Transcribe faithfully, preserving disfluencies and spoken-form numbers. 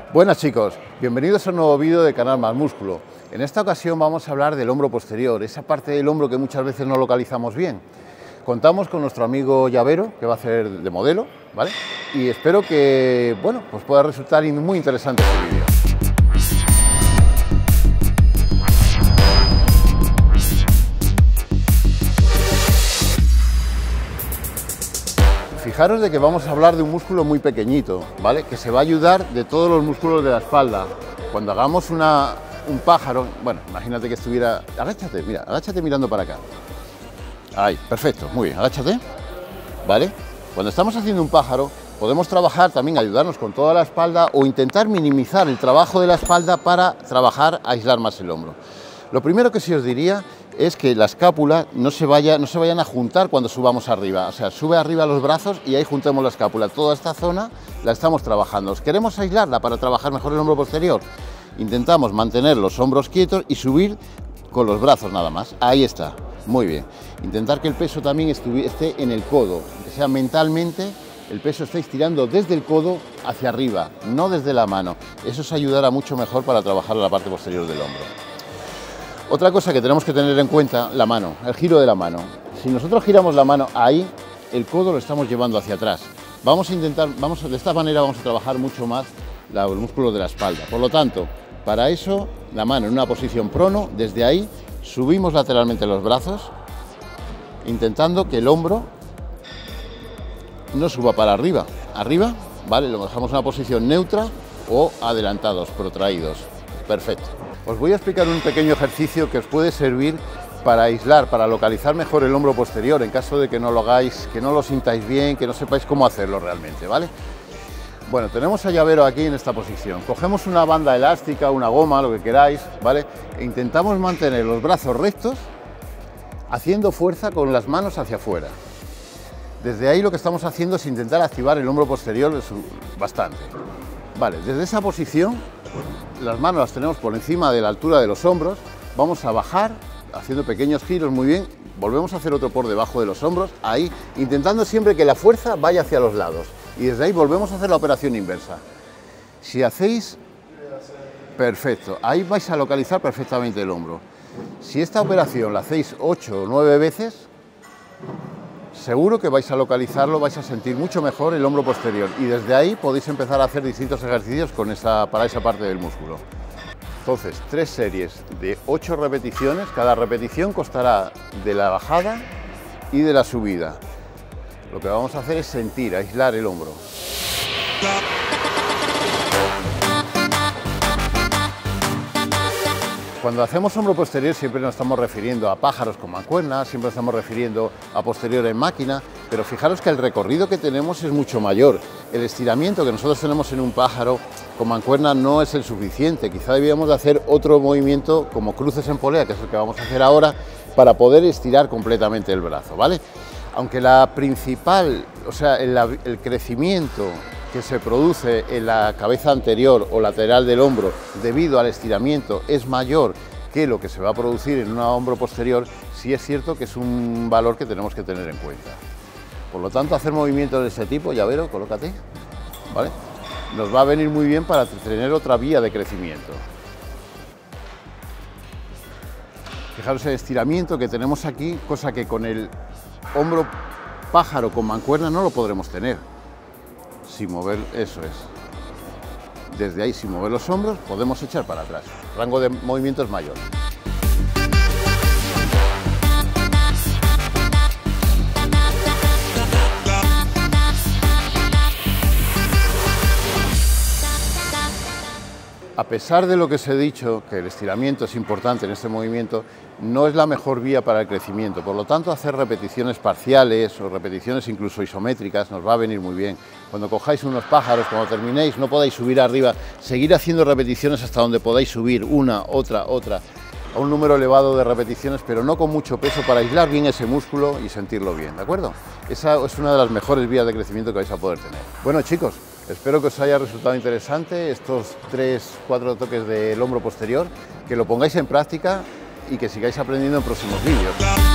Buenas chicos, bienvenidos a un nuevo vídeo de Canal Más Músculo. En esta ocasión vamos a hablar del hombro posterior, esa parte del hombro que muchas veces no localizamos bien. Contamos con nuestro amigo Llavero, que va a hacer de modelo, ¿vale? Y espero que, bueno, pues pueda resultar muy interesante este vídeo. Fijaros de que vamos a hablar de un músculo muy pequeñito, ¿vale? Que se va a ayudar de todos los músculos de la espalda. Cuando hagamos una, un pájaro, bueno, imagínate que estuviera... Agáchate, mira, agáchate mirando para acá. Ahí, perfecto, muy bien, agáchate, ¿vale? Cuando estamos haciendo un pájaro, podemos trabajar también, ayudarnos con toda la espalda o intentar minimizar el trabajo de la espalda para trabajar, aislar más el hombro. Lo primero que sí os diría es que la escápula no se, vaya, no se vayan a juntar cuando subamos arriba, o sea, sube arriba los brazos y ahí juntemos la escápula. Toda esta zona la estamos trabajando. ¿Queremos aislarla para trabajar mejor el hombro posterior? Intentamos mantener los hombros quietos y subir con los brazos nada más. Ahí está, muy bien. Intentar que el peso también esté en el codo, que sea mentalmente el peso estéis tirando desde el codo hacia arriba, no desde la mano. Eso os ayudará mucho mejor para trabajar la parte posterior del hombro. Otra cosa que tenemos que tener en cuenta, la mano, el giro de la mano. Si nosotros giramos la mano ahí, el codo lo estamos llevando hacia atrás. Vamos a intentar, vamos, de esta manera vamos a trabajar mucho más la, el músculo de la espalda. Por lo tanto, para eso, la mano en una posición prono, desde ahí subimos lateralmente los brazos, intentando que el hombro no suba para arriba. Arriba, ¿vale? Lo dejamos en una posición neutra o adelantados, protraídos. Perfecto. Os voy a explicar un pequeño ejercicio que os puede servir para aislar, para localizar mejor el hombro posterior, en caso de que no lo hagáis, que no lo sintáis bien, que no sepáis cómo hacerlo realmente, ¿vale? Bueno, tenemos a Llavero aquí en esta posición. Cogemos una banda elástica, una goma, lo que queráis, ¿vale? E intentamos mantener los brazos rectos, haciendo fuerza con las manos hacia afuera. Desde ahí lo que estamos haciendo es intentar activar el hombro posterior bastante. Vale, desde esa posición, las manos las tenemos por encima de la altura de los hombros, vamos a bajar, haciendo pequeños giros, muy bien, volvemos a hacer otro por debajo de los hombros, ahí, intentando siempre que la fuerza vaya hacia los lados, y desde ahí volvemos a hacer la operación inversa. Si hacéis, perfecto, ahí vais a localizar perfectamente el hombro. Si esta operación la hacéis ocho o nueve veces, seguro que vais a localizarlo, vais a sentir mucho mejor el hombro posterior y desde ahí podéis empezar a hacer distintos ejercicios con esa, para esa parte del músculo. Entonces, tres series de ocho repeticiones, cada repetición costará de la bajada y de la subida. Lo que vamos a hacer es sentir, aislar el hombro. Cuando hacemos hombro posterior siempre nos estamos refiriendo a pájaros con mancuernas, siempre nos estamos refiriendo a posterior en máquina, pero fijaros que el recorrido que tenemos es mucho mayor. El estiramiento que nosotros tenemos en un pájaro con mancuerna no es el suficiente, quizá debíamos de hacer otro movimiento como cruces en polea, que es el que vamos a hacer ahora, para poder estirar completamente el brazo, ¿vale? Aunque la principal, o sea, el, el crecimiento que se produce en la cabeza anterior o lateral del hombro debido al estiramiento es mayor que lo que se va a producir en un hombro posterior, sí es cierto que es un valor que tenemos que tener en cuenta. Por lo tanto, hacer movimientos de este tipo, Llavero, colócate, ¿vale? Nos va a venir muy bien para tener otra vía de crecimiento. Fijaros el estiramiento que tenemos aquí, cosa que con el hombro pájaro con mancuerna no lo podremos tener. Sin mover, eso es. Desde ahí, sin mover los hombros, podemos echar para atrás. El rango de movimiento es mayor. A pesar de lo que os he dicho, que el estiramiento es importante en este movimiento, no es la mejor vía para el crecimiento. Por lo tanto, hacer repeticiones parciales o repeticiones incluso isométricas nos va a venir muy bien. Cuando cojáis unos pájaros, cuando terminéis, no podáis subir arriba, seguir haciendo repeticiones hasta donde podáis subir, una, otra, otra, a un número elevado de repeticiones, pero no con mucho peso, para aislar bien ese músculo y sentirlo bien, ¿de acuerdo? Esa es una de las mejores vías de crecimiento que vais a poder tener. Bueno, chicos, espero que os haya resultado interesante estos tres, cuatro toques del hombro posterior, que lo pongáis en práctica y que sigáis aprendiendo en próximos vídeos.